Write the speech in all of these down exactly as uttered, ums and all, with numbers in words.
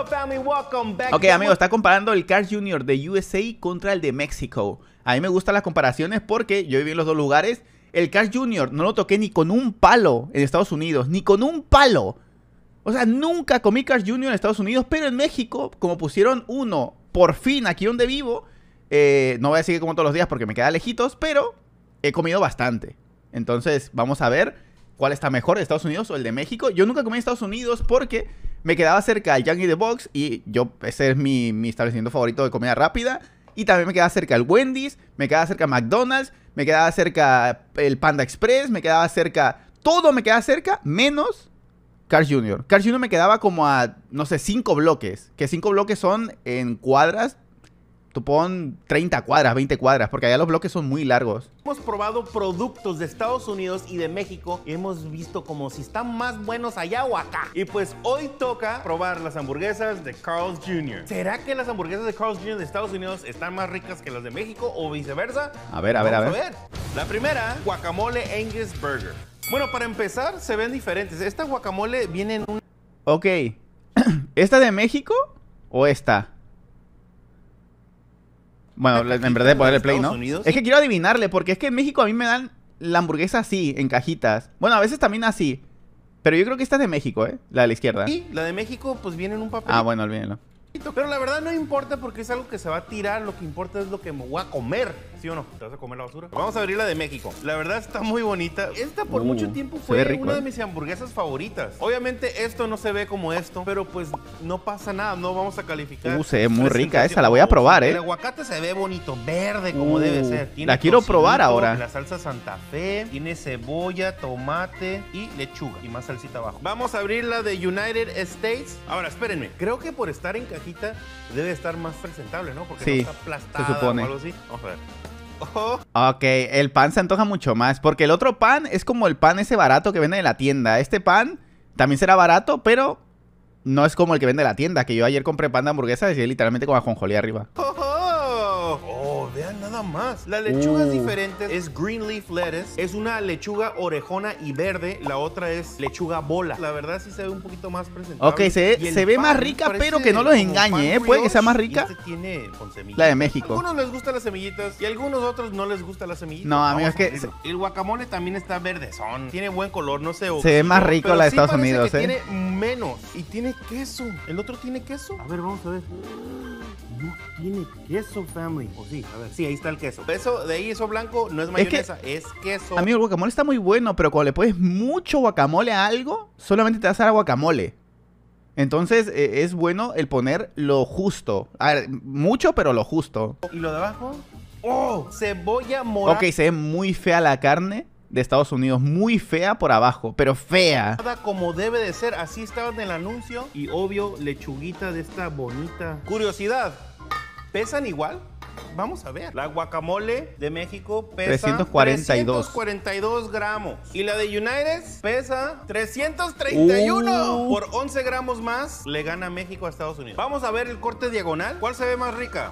up, family? Welcome back. Ok, amigo, está comparando el Carl's junior de U S A contra el de México. A mí me gustan las comparaciones porque yo viví en los dos lugares. El Carl's junior no lo toqué ni con un palo en Estados Unidos, ni con un palo. O sea, nunca comí Carl's junior en Estados Unidos, pero en México, como pusieron uno, por fin, aquí donde vivo, eh, no voy a decir que como todos los días porque me queda lejitos, pero he comido bastante. Entonces, vamos a ver cuál está mejor, de Estados Unidos o el de México. Yo nunca comí en Estados Unidos porque me quedaba cerca del Jack in the Box y yo, ese es mi, mi establecimiento favorito de comida rápida. Y también me quedaba cerca el Wendy's, me quedaba cerca McDonald's, me quedaba cerca el Panda Express, me quedaba cerca... Todo me quedaba cerca, menos Carl's junior Carl's junior me quedaba como a, no sé, cinco bloques. Que cinco bloques son en cuadras. Tú pon treinta cuadras, veinte cuadras, porque allá los bloques son muy largos. Hemos probado productos de Estados Unidos y de México y hemos visto como si están más buenos allá o acá. Y pues hoy toca probar las hamburguesas de Carl's junior ¿Será que las hamburguesas de Carl's junior de Estados Unidos están más ricas que las de México o viceversa? A ver, a ver, Vamos a ver. a ver. La primera, guacamole Angus Burger. Bueno, para empezar, se ven diferentes. Esta guacamole viene en un... Ok. ¿Esta de México o esta? Bueno, en verdad de ponerle play, ¿no? Es que quiero adivinarle, porque es que en México a mí me dan la hamburguesa así, en cajitas. Bueno, a veces también así. Pero yo creo que esta es de México, ¿eh? La de la izquierda. Y la de México, pues viene en un papel. Ah, bueno, olvídenlo. Pero la verdad no importa porque es algo que se va a tirar. Lo que importa es lo que me voy a comer. ¿Sí o no? ¿Te vas a comer la basura? Vamos a abrir la de México. La verdad está muy bonita. Esta por uh, mucho tiempo fue rico, una de mis hamburguesas favoritas. Obviamente esto no se ve como esto, pero pues no pasa nada. No vamos a calificar. Uh, se ve muy rica esa. La voy a probar, ¿eh? El aguacate se ve bonito, verde como uh, debe ser. Tiene la quiero probar ahora. La salsa Santa Fe. Tiene cebolla, tomate y lechuga. Y más salsita abajo. Vamos a abrir la de United States. Ahora, espérenme. Creo que por estar en cajita debe estar más presentable, ¿no? Porque sí, no está aplastada se supone. O algo así. Vamos a ver. Oh. Ok, el pan se antoja mucho más. Porque el otro pan es como el pan ese barato que vende en la tienda. Este pan también será barato, pero no es como el que vende en la tienda. Que yo ayer compré pan de hamburguesa y es literalmente con ajonjolí arriba. Oh, oh. Oh, vean nada más. La lechuga uh. es diferente. Es green leaf lettuce. Es una lechuga orejona y verde. La otra es lechuga bola. La verdad sí se ve un poquito más presentable. Ok, se, se ve más rica, pero que no los engañe, ¿eh? Puede que sea más rica. Este tiene con semillitas. La de México. A algunos les gustan las semillitas y a algunos otros no les gustan las semillitas. No, amigo, es que... Se... El guacamole también está verdezón. Tiene buen color, no sé. Se ve más rico la de sí Estados Unidos, que ¿eh? Tiene menos. Y tiene queso. ¿El otro tiene queso? A ver, vamos a ver. No tiene queso, family. O sí, a ver. Sí, ahí está el queso. Eso de ahí, eso blanco, no es mayonesa, es, que, es queso. Amigo, el guacamole está muy bueno, pero cuando le pones mucho guacamole a algo, solamente te vas a dar guacamole. Entonces, eh, es bueno el poner lo justo. A ver, mucho, pero lo justo. ¿Y lo de abajo? ¡Oh! Cebolla morada. Ok, se ve muy fea la carne de Estados Unidos. Muy fea por abajo, pero fea. Como debe de ser, así estaba en el anuncio. Y obvio, lechuguita de esta bonita. Curiosidad, ¿pesan igual? Vamos a ver. La guacamole de México pesa trescientos cuarenta y dos. trescientos cuarenta y dos gramos. Y la de United pesa trescientos treinta y uno. Uh. Por once gramos más le gana México a Estados Unidos. Vamos a ver el corte diagonal. ¿Cuál se ve más rica?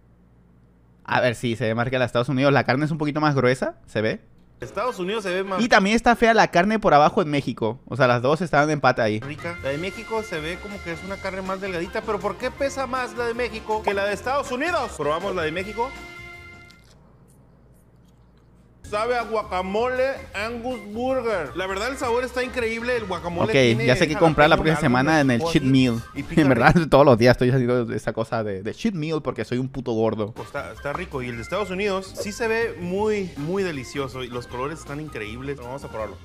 A ver, sí, se ve más rica la de Estados Unidos. La carne es un poquito más gruesa, se ve. Estados Unidos se ve más... Y también está fea la carne por abajo en México. O sea, las dos estaban en empate ahí. Rica. La de México se ve como que es una carne más delgadita. ¿Pero por qué pesa más la de México que la de Estados Unidos? Probamos la de México. Sabe a guacamole Angus Burger. La verdad el sabor está increíble. El guacamole Ok, tiene ya sé que comprar la próxima semana en el cheat meal. En verdad todos los días estoy haciendo esa cosa de, de cheat meal porque soy un puto gordo. Está, está rico. Y el de Estados Unidos sí se ve muy, muy delicioso. Y los colores están increíbles. Vamos a probarlo.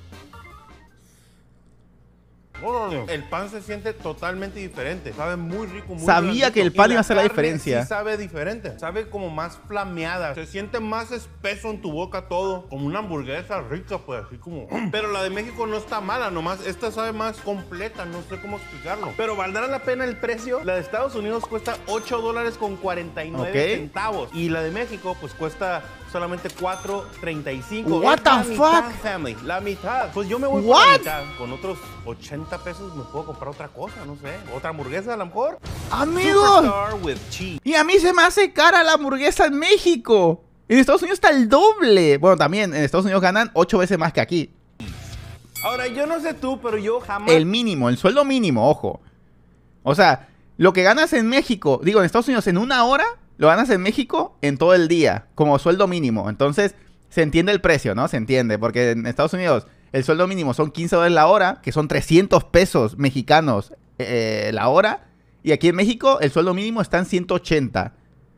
El pan se siente totalmente diferente. Sabe muy rico, muy Sabía blandito. que el pan y iba a hacer la diferencia. Sí sabe diferente. Sabe como más flameada. Se siente más espeso en tu boca todo. Como una hamburguesa rica, pues así como... Pero la de México no está mala, nomás. Esta sabe más completa, no sé cómo explicarlo. Pero ¿valdrá la pena el precio? La de Estados Unidos cuesta ocho dólares con cuarenta y nueve okay. centavos. Y la de México, pues cuesta solamente cuatro treinta y cinco. What es the la fuck? Mitad, family. La mitad. Pues yo me voy What? por la mitad. Con otros ochenta pesos me puedo comprar otra cosa, no sé. Otra hamburguesa a lo mejor. ¡Amigo! Y a mí se me hace cara la hamburguesa en México. En Estados Unidos está el doble. Bueno, también en Estados Unidos ganan ocho veces más que aquí. Ahora, yo no sé tú, pero yo jamás... El mínimo, el sueldo mínimo, ojo. O sea, Lo que ganas en México, digo, en Estados Unidos en una hora, lo ganas en México en todo el día, como sueldo mínimo. Entonces, se entiende el precio, ¿no? Se entiende, porque en Estados Unidos el sueldo mínimo son quince dólares la hora, que son trescientos pesos mexicanos eh, la hora. Y aquí en México el sueldo mínimo está en ciento ochenta,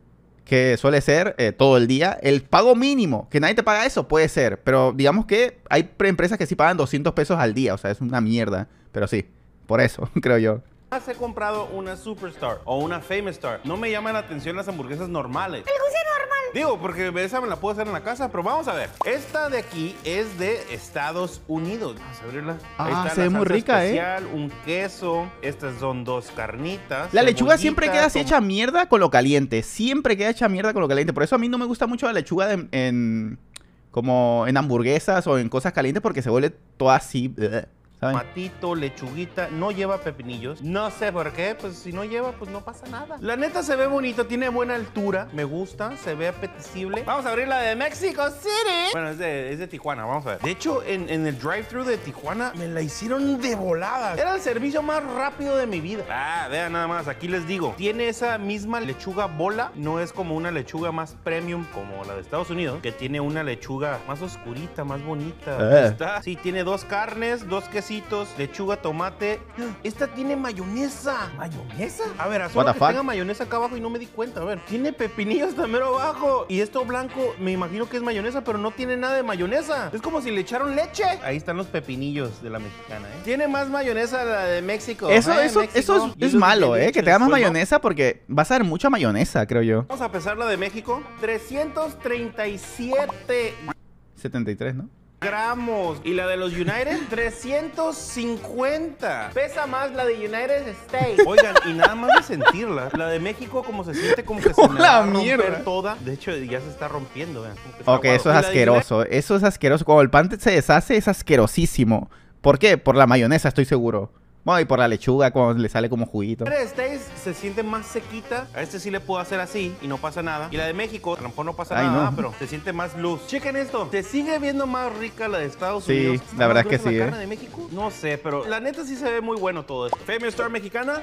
que suele ser eh, todo el día. El pago mínimo, que nadie te paga eso, puede ser. Pero digamos que hay empresas que sí pagan doscientos pesos al día, o sea, es una mierda. Pero sí, por eso, creo yo. He comprado una Superstar o una Famous Star. No me llaman la atención las hamburguesas normales. Algo así normal. Digo, porque esa me la puedo hacer en la casa, pero vamos a ver. Esta de aquí es de Estados Unidos. Vamos a abrirla. Ah, Ahí está se la ve muy salsa rica, especial, ¿eh? Un queso. Estas son dos carnitas. La lechuga cebollita, siempre queda así tom- hecha mierda con lo caliente. Siempre queda hecha mierda con lo caliente. Por eso a mí no me gusta mucho la lechuga de- en... como en hamburguesas o en cosas calientes, porque se vuelve toda así, bleh, ¿saben? Tomatito, lechuguita, no lleva pepinillos. No sé por qué, pues si no lleva, pues no pasa nada. La neta se ve bonito, tiene buena altura, me gusta, se ve apetecible. Vamos a abrir la de Mexico City. Bueno, es de, es de Tijuana, vamos a ver. De hecho, en, en el drive-thru de Tijuana me la hicieron de volada. Era el servicio más rápido de mi vida. Ah, vean nada más, aquí les digo. Tiene esa misma lechuga bola, no es como una lechuga más premium como la de Estados Unidos, que tiene una lechuga más oscurita, más bonita. Eh. Está, sí, tiene dos carnes, dos quesitos, lechuga, tomate. Esta tiene mayonesa. ¿Mayonesa? A ver, What solo the que fuck? tenga mayonesa acá abajo y no me di cuenta. A ver, tiene pepinillos también abajo. Y esto blanco, me imagino que es mayonesa, pero no tiene nada de mayonesa. Es como si le echaron leche. Ahí están los pepinillos de la mexicana, ¿eh? Tiene más mayonesa la de México. Eso, ¿eh? eso, México. eso es, You es look malo, ¿eh? delicious. Que te hagas más Pues no. mayonesa porque vas a ver mucha mayonesa, creo yo. Vamos a pesar la de México. trescientos treinta y siete setenta y tres, ¿no? gramos. Y la de los United, trescientos cincuenta. Pesa más la de United States. Oigan, y nada más de sentirla, la de México como se siente como que se me ¡La va a romper mierda! toda. De hecho, ya se está rompiendo, vean. como que está Ok, aguado. eso Y es la de asqueroso. Eso es asqueroso. Cuando el pan se deshace, es asquerosísimo. ¿Por qué? Por la mayonesa, estoy seguro. Bueno, y por la lechuga, cuando le sale como juguito. United States se siente más sequita. A este sí le puedo hacer así y no pasa nada. Y la de México, a lo mejor no pasa Ay, nada, no. pero se siente más luz. Chequen esto. ¿Te sigue viendo más rica la de Estados Sí, Unidos? la verdad ¿Está es que más sí, gruesa ¿eh? la carne de México? No sé, pero la neta sí se ve muy bueno todo esto. Famous Star mexicana.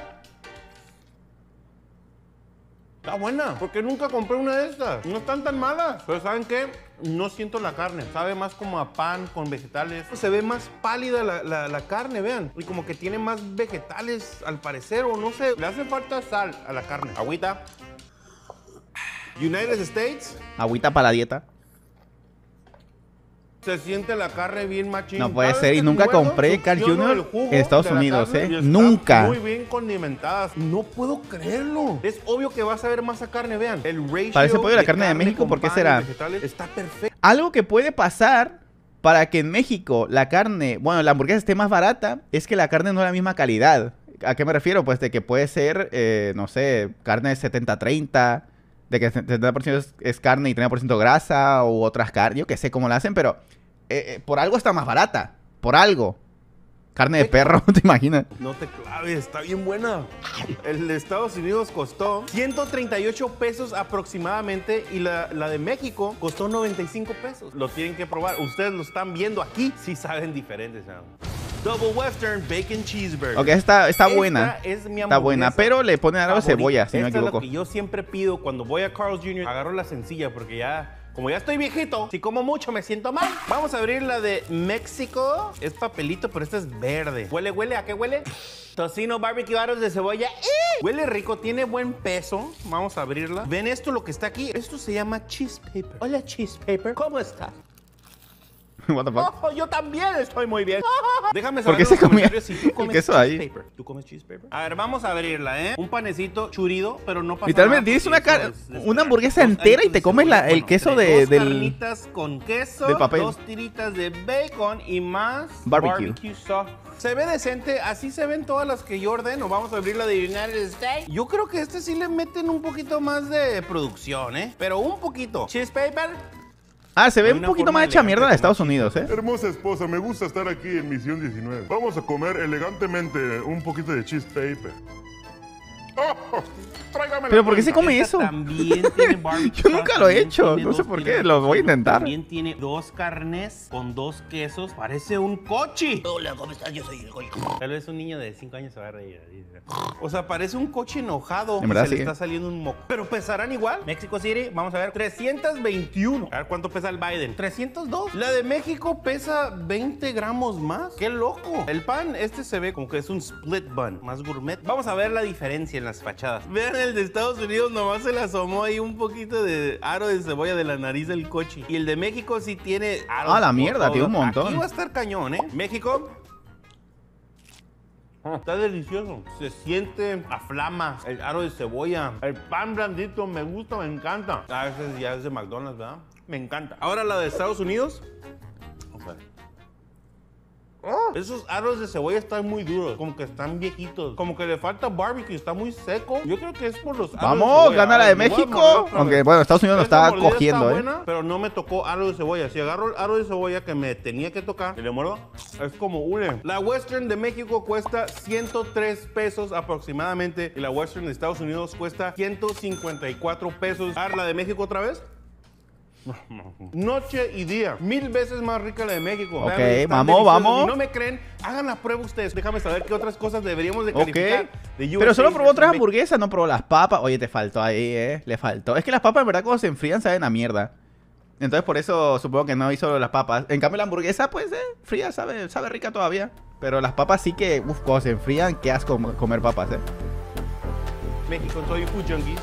Está buena, porque nunca compré una de estas. No están tan malas. Pero ¿saben qué? No siento la carne. Sabe más como a pan con vegetales. Se ve más pálida la, la, la carne, vean. Y como que tiene más vegetales al parecer, o no sé. Le hace falta sal a la carne. Agüita. United States. Agüita para la dieta. Se siente la carne bien machín. No puede Cada ser, vez y que nunca muerdo, compré Carl succiono junior el jugo en Estados de la Unidos, carne ¿eh? y está Nunca. Muy bien condimentadas. No puedo creerlo. Es obvio que va a saber más a carne, vean. El ratio Parece pollo la carne de México, con ¿por qué pan y será? vegetales está perfecto. Algo que puede pasar para que en México la carne, bueno, la hamburguesa esté más barata, es que la carne no es la misma calidad. ¿A qué me refiero? Pues de que puede ser, eh, no sé, carne de setenta treinta, de que setenta por ciento es, es carne y treinta por ciento grasa, u otras carnes, yo que sé cómo la hacen, pero eh, eh, por algo está más barata. Por algo. Carne de perro, ¿te imaginas? No te claves, está bien buena. El de Estados Unidos costó ciento treinta y ocho pesos aproximadamente y la, la de México costó noventa y cinco pesos. Lo tienen que probar. Ustedes lo están viendo aquí, sí saben diferentes. ¿No? Double Western Bacon Cheeseburger. Ok, está, está Esta buena. es mi Está buena, hamburguesa pero le ponen algo de favorita. cebolla, si no me Esta es equivoco. lo que yo siempre pido cuando voy a Carl's junior Agarro la sencilla porque ya... Como ya estoy viejito, si como mucho me siento mal. Vamos a abrir la de México. Es papelito, pero esta es verde. ¿Huele, huele? ¿A qué huele? Tocino, barbecue, aros de cebolla. ¡Eh! Huele rico, tiene buen peso. Vamos a abrirla. ¿Ven esto, lo que está aquí? Esto se llama cheese paper. Hola, cheese paper. ¿Cómo estás? What the fuck? Oh, yo también estoy muy bien. Déjame ¿Por saber qué en se los comía comentarios si tú el comes queso cheese ahí? paper. ¿Tú comes cheese paper? A ver, vamos a abrirla, ¿eh? Un panecito churido, pero no pasa Literalmente nada tienes porque una, eso car- es de una esperar. hamburguesa Dos entera y aritos te de comes la- cebolla. el Bueno, queso tres, de- dos del- carnitas con queso, del papel. dos tiritas de bacon y más Barbecue. barbecue sauce. Se ve decente, así se ven todas las que yo ordeno. Vamos a abrir la de United States. Yo creo que este sí le meten un poquito más de producción, ¿eh? Pero un poquito. Cheese paper. Ah, se ve Hay un una poquito forma más hecha elegante mierda de de Estados comer Unidos, ¿eh? Hermosa esposa, me gusta estar aquí en Misión diecinueve. Vamos a comer elegantemente un poquito de cheese paper. Oh, tráigame ¿Pero la por qué se cuenta. come Esta eso? También tiene barbecue Yo nunca sauce, lo he también hecho, tiene no sé dos por qué, tiras lo voy a de intentar. También tiene dos carnes con dos quesos. Parece un cochi. Hola, ¿cómo estás? Yo soy el Goyo. Tal vez un niño de cinco años se va a reír. O sea, parece un coche enojado. En verdad, y se sí. le está saliendo un moco. Pero pesarán igual. México City, vamos a ver, trescientos veintiuno. A ver cuánto pesa el Biden. trescientos dos. La de México pesa veinte gramos más. ¡Qué loco! El pan, este se ve como que es un split bun, más gourmet. Vamos a ver la diferencia en las fachadas. Vean, el de Estados Unidos nomás se le asomó ahí un poquito de aro de cebolla de la nariz del coche. Y el de México sí tiene aro. Ah, la por mierda, todo. tiene un montón. Aquí va a estar cañón, ¿eh? México. Está delicioso. Se siente a flama el aro de cebolla. El pan blandito me gusta, me encanta. Ah, ese ya es de McDonald's, ¿verdad? Me encanta. Ahora la de Estados Unidos. Vamos a ver. Oh, esos aros de cebolla están muy duros, como que están viejitos, como que le falta barbecue, está muy seco. Yo creo que es por los aros Vamos, de cebolla. gana la de A ver, me voy a México. morder otra Aunque vez. bueno, Estados Unidos lo Esta está mordida cogiendo, está ¿eh? buena, pero no me tocó aro de cebolla. Si agarro el aro de cebolla que me tenía que tocar y le muerdo, es como hule. La Western de México cuesta ciento tres pesos aproximadamente y la Western de Estados Unidos cuesta ciento cincuenta y cuatro pesos. A ver, la de México otra vez. Noche y día, mil veces más rica la de México. Ok, Vean, están vamos, deliciosas. vamos. Si no me creen, hagan la prueba ustedes. Déjame saber qué otras cosas deberíamos de Ok. calificar de U S A Pero solo probó otras versus hamburguesas, no probó las papas. Oye, te faltó ahí, ¿eh? Le faltó. Es que las papas, en verdad, cuando se enfrían, saben a mierda. Entonces, por eso supongo que no hizo las papas. En cambio, la hamburguesa, pues, eh, fría, sabe, sabe rica todavía. Pero las papas sí que, uff, cuando se enfrían, qué asco comer papas, ¿eh? México. Soy Food Junkies.